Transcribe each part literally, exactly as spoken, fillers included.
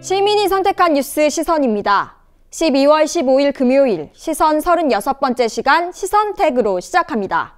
시민이 선택한 뉴스 시선입니다. 십이월 십오일 금요일 시선 서른여섯 번째 시간 시선택으로 시작합니다.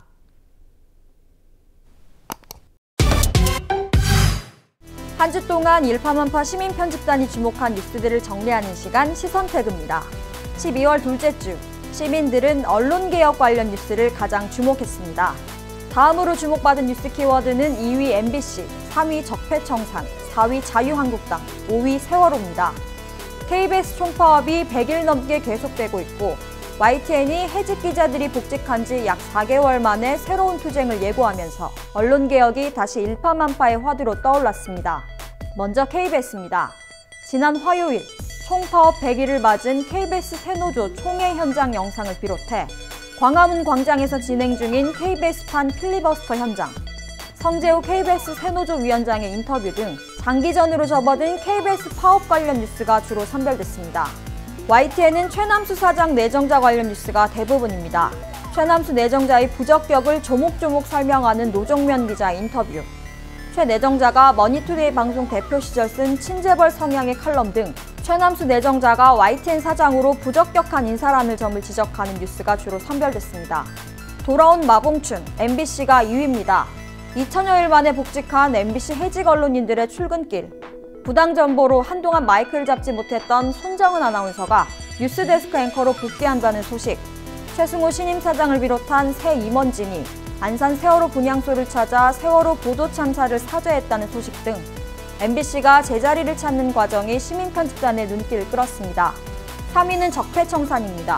한 주 동안 일파만파 시민편집단이 주목한 뉴스들을 정리하는 시간 시선택입니다. 십이월 둘째 주, 시민들은 언론개혁 관련 뉴스를 가장 주목했습니다. 다음으로 주목받은 뉴스 키워드는 이 위 엠비씨, 삼 위 적폐청산, 사 위 자유한국당, 오 위 세월호입니다. 케이비에스 총파업이 백 일 넘게 계속되고 있고 와이티엔이 해직 기자들이 복직한 지 약 사 개월 만에 새로운 투쟁을 예고하면서 언론개혁이 다시 일파만파의 화두로 떠올랐습니다. 먼저 케이비에스입니다. 지난 화요일 총파업 백 일을 맞은 케이비에스 새노조 총회 현장 영상을 비롯해 광화문 광장에서 진행 중인 케이비에스판 필리버스터 현장, 성재우 케이비에스 새노조 위원장의 인터뷰 등 장기전으로 접어든 케이비에스 파업 관련 뉴스가 주로 선별됐습니다. 와이티엔은 최남수 사장 내정자 관련 뉴스가 대부분입니다. 최남수 내정자의 부적격을 조목조목 설명하는 노정면 기자의 인터뷰, 최 내정자가 머니투데이 방송 대표 시절 쓴 친재벌 성향의 칼럼 등 최남수 내정자가 와이티엔 사장으로 부적격한 인사라는 점을 지적하는 뉴스가 주로 선별됐습니다. 돌아온 마봉춘, 엠비씨가 이 위입니다. 이천여일 만에 복직한 엠비씨 해직 언론인들의 출근길, 부당 정보로 한동안 마이크를 잡지 못했던 손정은 아나운서가 뉴스데스크 앵커로 복귀한다는 소식, 최승호 신임 사장을 비롯한 새 임원진이 안산 세월호 분향소를 찾아 세월호 보도 참사를 사죄했다는 소식 등 엠비씨가 제자리를 찾는 과정이 시민편집단의 눈길을 끌었습니다. 삼 위는 적폐청산입니다.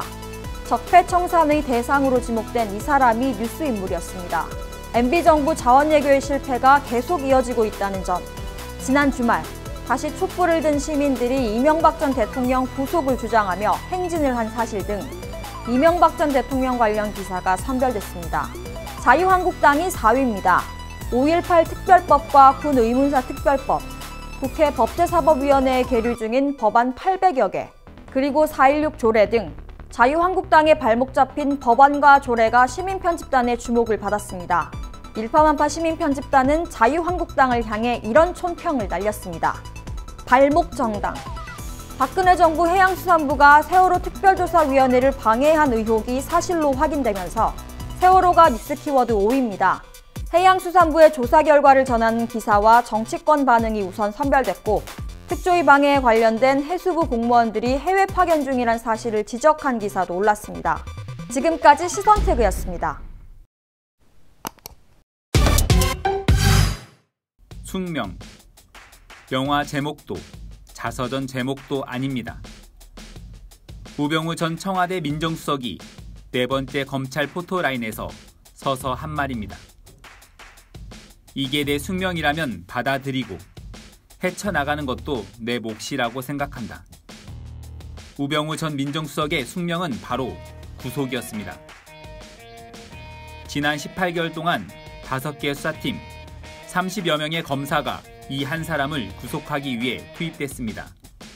적폐청산의 대상으로 지목된 이 사람이 뉴스 인물이었습니다. 엠비 정부 자원외교의 실패가 계속 이어지고 있다는 점, 지난 주말 다시 촛불을 든 시민들이 이명박 전 대통령 구속을 주장하며 행진을 한 사실 등 이명박 전 대통령 관련 기사가 선별됐습니다. 자유한국당이 사 위입니다. 오일팔 특별법과 군의문사 특별법, 국회 법제사법위원회에 계류 중인 법안 팔백여 개, 그리고 사 일육 조례 등 자유한국당의 발목 잡힌 법안과 조례가 시민편집단의 주목을 받았습니다. 일파만파 시민편집단은 자유한국당을 향해 이런 촌평을 날렸습니다. 발목 정당. 박근혜 정부 해양수산부가 세월호 특별조사위원회를 방해한 의혹이 사실로 확인되면서 세월호가 뉴스 키워드 오 위입니다. 해양수산부의 조사 결과를 전하는 기사와 정치권 반응이 우선 선별됐고 특조위 방해에 관련된 해수부 공무원들이 해외 파견 중이란 사실을 지적한 기사도 올랐습니다. 지금까지 시선태그였습니다. 숙명. 영화 제목도 자서전 제목도 아닙니다. 우병우 전 청와대 민정수석이 네 번째 검찰 포토라인에서 서서 한 말입니다. 이게 내 숙명이라면 받아들이고 헤쳐나가는 것도 내 몫이라고 생각한다. 우병우 전 민정수석의 숙명은 바로 구속이었습니다. 지난 십팔 개월 동안 다섯 개 수사팀, 삼십여 명의 검사가 이 한 사람을 구속하기 위해 투입됐습니다.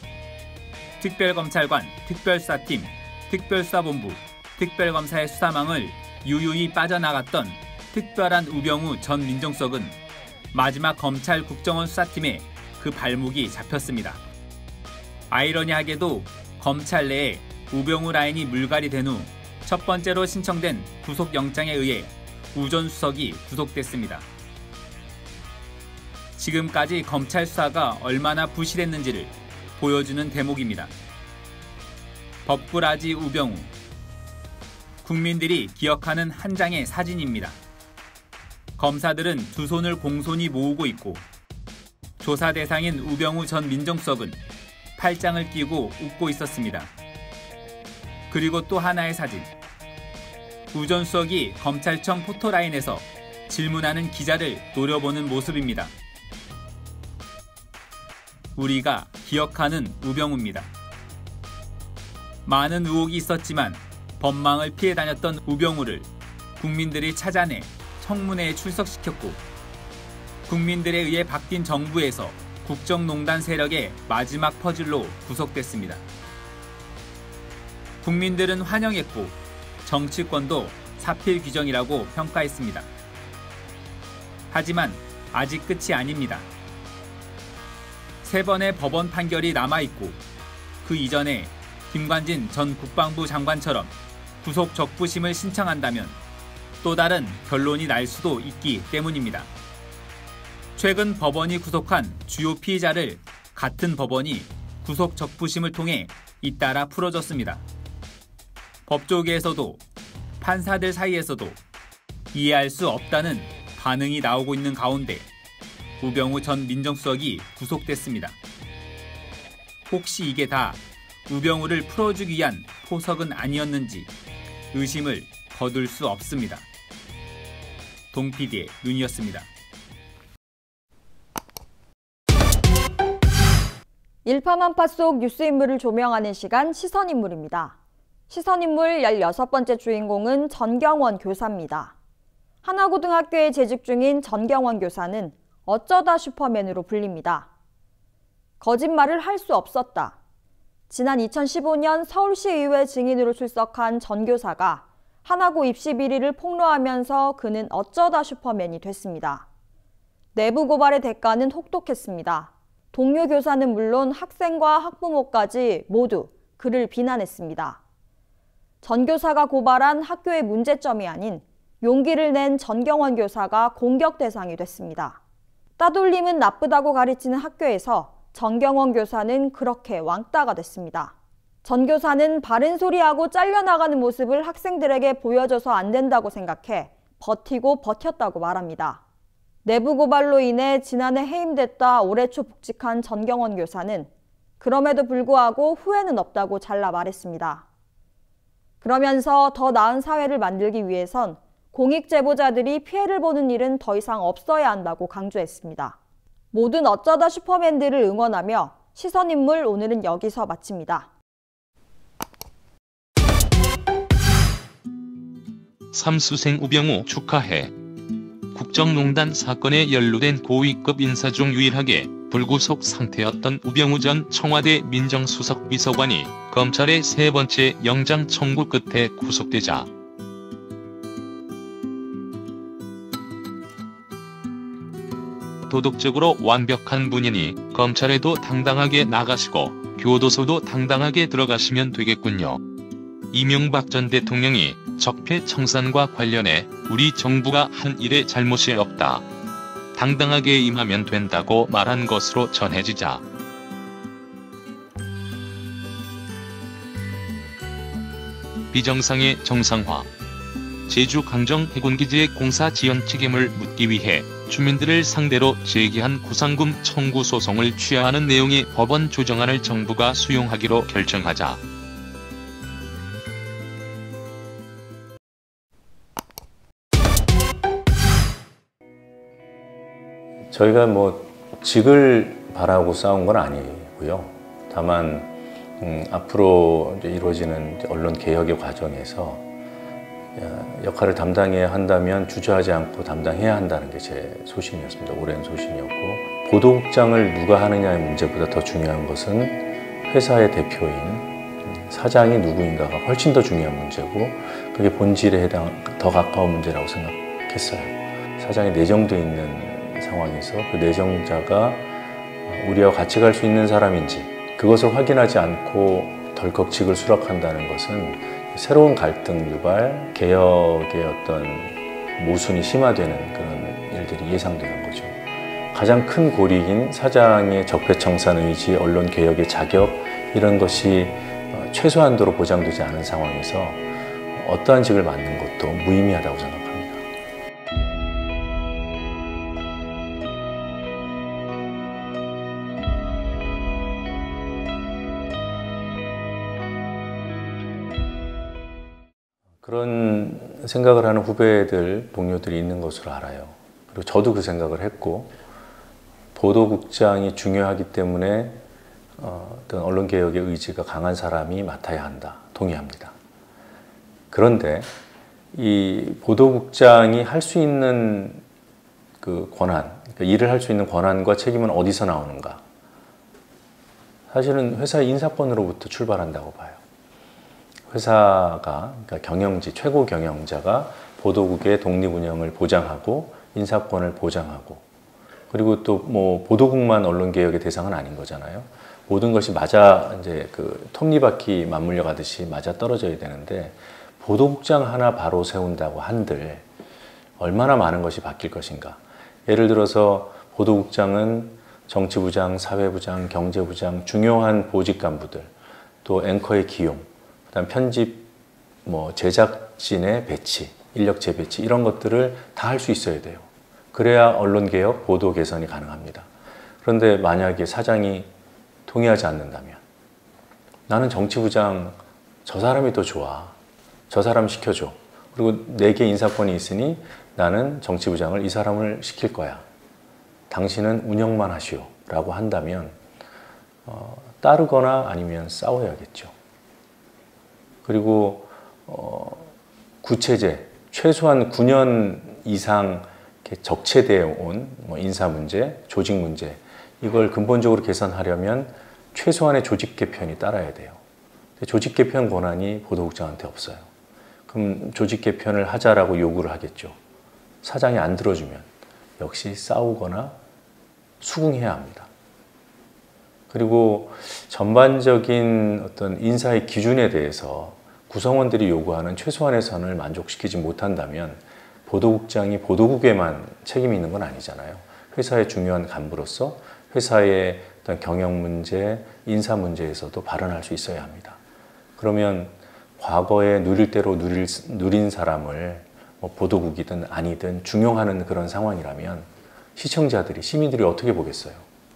특별검찰관, 특별수사팀, 특별수사본부, 특별검사의 수사망을 유유히 빠져나갔던 특별한 우병우 전 민정수석은 마지막 검찰 국정원 수사팀에 그 발목이 잡혔습니다. 아이러니하게도 검찰 내에 우병우 라인이 물갈이 된 후 첫 번째로 신청된 구속영장에 의해 우 전 수석이 구속됐습니다. 지금까지 검찰 수사가 얼마나 부실했는지를 보여주는 대목입니다. 법꾸라지 우병우. 국민들이 기억하는 한 장의 사진입니다. 검사들은 두 손을 공손히 모으고 있고 조사 대상인 우병우 전 민정수석은 팔짱을 끼고 웃고 있었습니다. 그리고 또 하나의 사진. 우 전 수석이 검찰청 포토라인에서 질문하는 기자를 노려보는 모습입니다. 우리가 기억하는 우병우입니다. 많은 의혹이 있었지만 법망을 피해 다녔던 우병우를 국민들이 찾아내 청문회에 출석시켰고 국민들에 의해 바뀐 정부에서 국정농단 세력의 마지막 퍼즐로 구속됐습니다. 국민들은 환영했고 정치권도 사필 규정이라고 평가했습니다. 하지만 아직 끝이 아닙니다. 세 번의 법원 판결이 남아있고 그 이전에 김관진 전 국방부 장관처럼 구속 적부심을 신청한다면 또 다른 결론이 날 수도 있기 때문입니다. 최근 법원이 구속한 주요 피의자를 같은 법원이 구속 적부심을 통해 잇따라 풀어줬습니다. 법조계에서도 판사들 사이에서도 이해할 수 없다는 반응이 나오고 있는 가운데 우병우 전 민정수석이 구속됐습니다. 혹시 이게 다 우병우를 풀어주기 위한 포석은 아니었는지 의심을 거둘 수 없습니다. 동피디의 눈이었습니다. 일파만파 속 뉴스 인물을 조명하는 시간 시선인물입니다. 시선인물 열여섯 번째 주인공은 전경원 교사입니다. 하나고등학교에 재직 중인 전경원 교사는 어쩌다 슈퍼맨으로 불립니다. 거짓말을 할 수 없었다. 지난 이천십오 년 서울시의회 증인으로 출석한 전 교사가 하나고 입시 비리를 폭로하면서 그는 어쩌다 슈퍼맨이 됐습니다. 내부 고발의 대가는 혹독했습니다. 동료 교사는 물론 학생과 학부모까지 모두 그를 비난했습니다. 전 교사가 고발한 학교의 문제점이 아닌 용기를 낸 전경원 교사가 공격 대상이 됐습니다. 따돌림은 나쁘다고 가르치는 학교에서 전경원 교사는 그렇게 왕따가 됐습니다. 전 교사는 바른 소리하고 잘려나가는 모습을 학생들에게 보여줘서 안 된다고 생각해 버티고 버텼다고 말합니다. 내부 고발로 인해 지난해 해임됐다 올해 초 복직한 전경원 교사는 그럼에도 불구하고 후회는 없다고 잘라 말했습니다. 그러면서 더 나은 사회를 만들기 위해선 공익 제보자들이 피해를 보는 일은 더 이상 없어야 한다고 강조했습니다. 모든 어쩌다 슈퍼맨들을 응원하며 시선인물 오늘은 여기서 마칩니다. 삼수생 우병우 축하해. 국정농단 사건에 연루된 고위급 인사 중 유일하게 불구속 상태였던 우병우 전 청와대 민정수석 비서관이 검찰의 세 번째 영장 청구 끝에 구속되자 도덕적으로 완벽한 분이니 검찰에도 당당하게 나가시고 교도소도 당당하게 들어가시면 되겠군요. 이명박 전 대통령이 적폐청산과 관련해 우리 정부가 한 일에 잘못이 없다. 당당하게 임하면 된다고 말한 것으로 전해지자 비정상의 정상화. 제주 강정 해군기지의 공사 지연 책임을 묻기 위해 주민들을 상대로 제기한 구상금 청구 소송을 취하하는 내용의 법원 조정안을 정부가 수용하기로 결정하자 저희가 뭐 직을 바라고 싸운 건 아니고요. 다만 음, 앞으로 이제 이루어지는 이제 언론 개혁의 과정에서 역할을 담당해야 한다면 주저하지 않고 담당해야 한다는 게 제 소신이었습니다. 오랜 소신이었고, 보도국장을 누가 하느냐의 문제보다 더 중요한 것은 회사의 대표인 사장이 누구인가가 훨씬 더 중요한 문제고, 그게 본질에 해당 더 가까운 문제라고 생각했어요. 사장이 내정돼 있는 상황에서 그 내정자가 우리와 같이 갈 수 있는 사람인지 그것을 확인하지 않고 덜컥 직을 수락한다는 것은 새로운 갈등 유발, 개혁의 어떤 모순이 심화되는 그런 일들이 예상되는 거죠. 가장 큰 고리인 사장의 적폐청산 의지, 언론 개혁의 자격, 이런 것이 최소한도로 보장되지 않은 상황에서 어떠한 직을 맡는 것도 무의미하다고 생각합니다. 그런 생각을 하는 후배들, 동료들이 있는 것으로 알아요. 그리고 저도 그 생각을 했고, 보도국장이 중요하기 때문에 어떤 언론개혁의 의지가 강한 사람이 맡아야 한다. 동의합니다. 그런데 이 보도국장이 할 수 있는 그 권한, 그러니까 일을 할 수 있는 권한과 책임은 어디서 나오는가? 사실은 회사 인사권으로부터 출발한다고 봐요. 회사가, 그러니까 경영지, 최고 경영자가 보도국의 독립운영을 보장하고 인사권을 보장하고, 그리고 또 뭐 보도국만 언론개혁의 대상은 아닌 거잖아요. 모든 것이 맞아 이제 그 톱니바퀴 맞물려 가듯이 맞아 떨어져야 되는데 보도국장 하나 바로 세운다고 한들 얼마나 많은 것이 바뀔 것인가. 예를 들어서 보도국장은 정치부장, 사회부장, 경제부장, 중요한 보직 간부들, 또 앵커의 기용, 그다음 편집, 뭐 제작진의 배치, 인력 재배치 이런 것들을 다 할 수 있어야 돼요. 그래야 언론개혁, 보도 개선이 가능합니다. 그런데 만약에 사장이 동의하지 않는다면 나는 정치부장 저 사람이 더 좋아. 저 사람 시켜줘. 그리고 내게 인사권이 있으니 나는 정치부장을 이 사람을 시킬 거야. 당신은 운영만 하시오. 라고 한다면 어, 따르거나 아니면 싸워야겠죠. 그리고 어, 구체제, 최소한 구 년 이상 적체되어 온 뭐 인사 문제, 조직 문제 이걸 근본적으로 개선하려면 최소한의 조직 개편이 따라야 돼요. 조직 개편 권한이 보도국장한테 없어요. 그럼 조직 개편을 하자라고 요구를 하겠죠. 사장이 안 들어주면 역시 싸우거나 수긍해야 합니다. 그리고 전반적인 어떤 인사의 기준에 대해서 구성원들이 요구하는 최소한의 선을 만족시키지 못한다면 보도국장이 보도국에만 책임이 있는 건 아니잖아요. 회사의 중요한 간부로서 회사의 어떤 경영 문제, 인사 문제에서도 발언할 수 있어야 합니다. 그러면 과거에 누릴 대로 누릴, 누린 사람을 뭐 보도국이든 아니든 중용하는 그런 상황이라면 시청자들이, 시민들이 어떻게 보겠어요?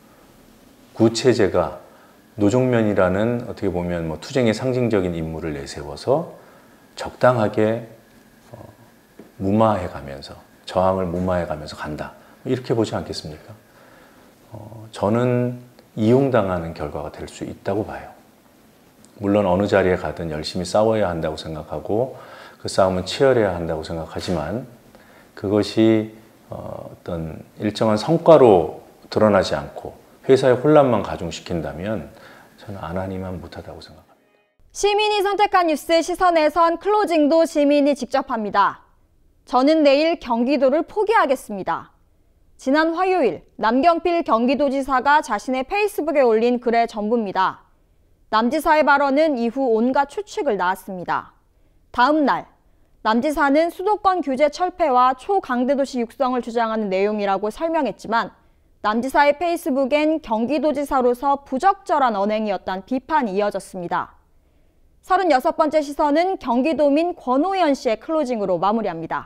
구체제가 노종면이라는 어떻게 보면 뭐 투쟁의 상징적인 인물을 내세워서 적당하게 어, 무마해가면서, 저항을 무마해가면서 간다. 이렇게 보지 않겠습니까? 어, 저는 이용당하는 결과가 될 수 있다고 봐요. 물론 어느 자리에 가든 열심히 싸워야 한다고 생각하고 그 싸움은 치열해야 한다고 생각하지만 그것이 어, 어떤 일정한 성과로 드러나지 않고 회사의 혼란만 가중시킨다면 저는 안 하니만 못하다고 생각합니다. 시민이 선택한 뉴스 시선에선 클로징도 시민이 직접 합니다. 저는 내일 경기도를 포기하겠습니다. 지난 화요일 남경필 경기도지사가 자신의 페이스북에 올린 글의 전부입니다. 남 지사의 발언은 이후 온갖 추측을 낳았습니다. 다음 날 남 지사는 수도권 규제 철폐와 초강대도시 육성을 주장하는 내용이라고 설명했지만 남 지사의 페이스북엔 경기도지사로서 부적절한 언행이었다는 비판이 이어졌습니다. 서른여섯 번째 시선은 경기도민 권오현 씨의 클로징으로 마무리합니다.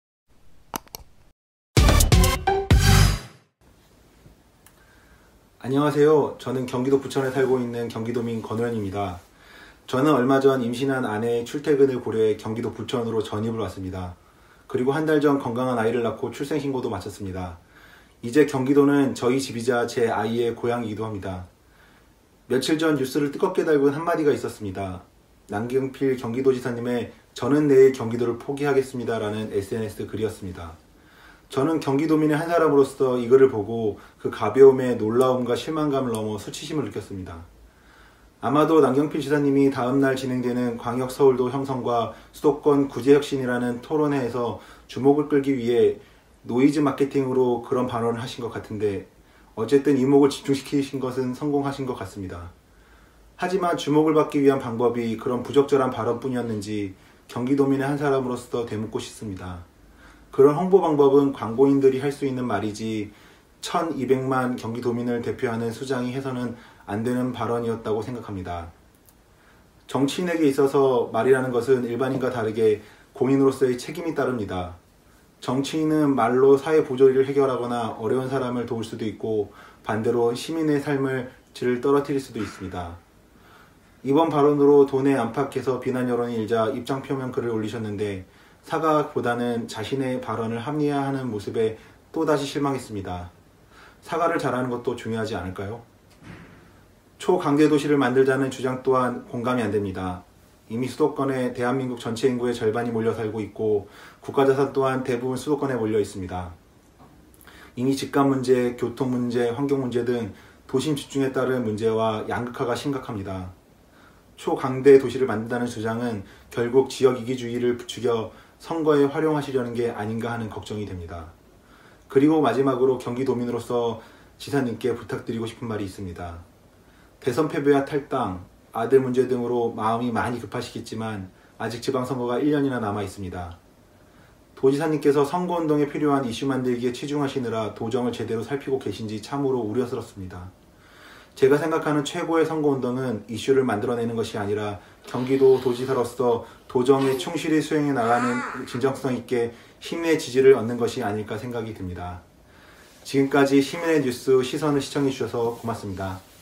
안녕하세요. 저는 경기도 부천에 살고 있는 경기도민 권오현입니다. 저는 얼마 전 임신한 아내의 출퇴근을 고려해 경기도 부천으로 전입을 왔습니다. 그리고 한 달 전 건강한 아이를 낳고 출생신고도 마쳤습니다. 이제 경기도는 저희 집이자 제 아이의 고향이기도 합니다. 며칠 전 뉴스를 뜨겁게 달군 한마디가 있었습니다. 남경필 경기도지사님의 저는 내일 경기도를 포기하겠습니다 라는 에스엔에스 글이었습니다. 저는 경기도민의 한 사람으로서 이 글을 보고 그 가벼움에 놀라움과 실망감을 넘어 수치심을 느꼈습니다. 아마도 남경필 지사님이 다음날 진행되는 광역서울도 형성과 수도권 구제혁신이라는 토론회에서 주목을 끌기 위해 노이즈 마케팅으로 그런 발언을 하신 것 같은데 어쨌든 이목을 집중시키신 것은 성공하신 것 같습니다. 하지만 주목을 받기 위한 방법이 그런 부적절한 발언뿐이었는지 경기도민의 한 사람으로서 되묻고 싶습니다. 그런 홍보 방법은 광고인들이 할 수 있는 말이지 천이백만 경기도민을 대표하는 수장이 해서는 안 되는 발언이었다고 생각합니다. 정치인에게 있어서 말이라는 것은 일반인과 다르게 공인으로서의 책임이 따릅니다. 정치인은 말로 사회 부조리를 해결하거나 어려운 사람을 도울 수도 있고 반대로 시민의 삶을 질을 떨어뜨릴 수도 있습니다. 이번 발언으로 돈에 안팎에서 비난 여론이 일자 입장 표명 글을 올리셨는데 사과보다는 자신의 발언을 합리화하는 모습에 또다시 실망했습니다. 사과를 잘하는 것도 중요하지 않을까요? 초강대도시를 만들자는 주장 또한 공감이 안 됩니다. 이미 수도권에 대한민국 전체 인구의 절반이 몰려 살고 있고 국가자산 또한 대부분 수도권에 몰려 있습니다. 이미 집값 문제, 교통 문제, 환경 문제 등 도심 집중에 따른 문제와 양극화가 심각합니다. 초강대 도시를 만든다는 주장은 결국 지역 이기주의를 부추겨 선거에 활용하시려는 게 아닌가 하는 걱정이 됩니다. 그리고 마지막으로 경기도민으로서 지사님께 부탁드리고 싶은 말이 있습니다. 대선 패배와 탈당, 아들 문제 등으로 마음이 많이 급하시겠지만 아직 지방선거가 일 년이나 남아 있습니다. 도지사님께서 선거운동에 필요한 이슈 만들기에 치중하시느라 도정을 제대로 살피고 계신지 참으로 우려스럽습니다. 제가 생각하는 최고의 선거운동은 이슈를 만들어내는 것이 아니라 경기도 도지사로서 도정에 충실히 수행해 나가는 진정성 있게 시민의 지지를 얻는 것이 아닐까 생각이 듭니다. 지금까지 시민의 뉴스 시선을 시청해 주셔서 고맙습니다.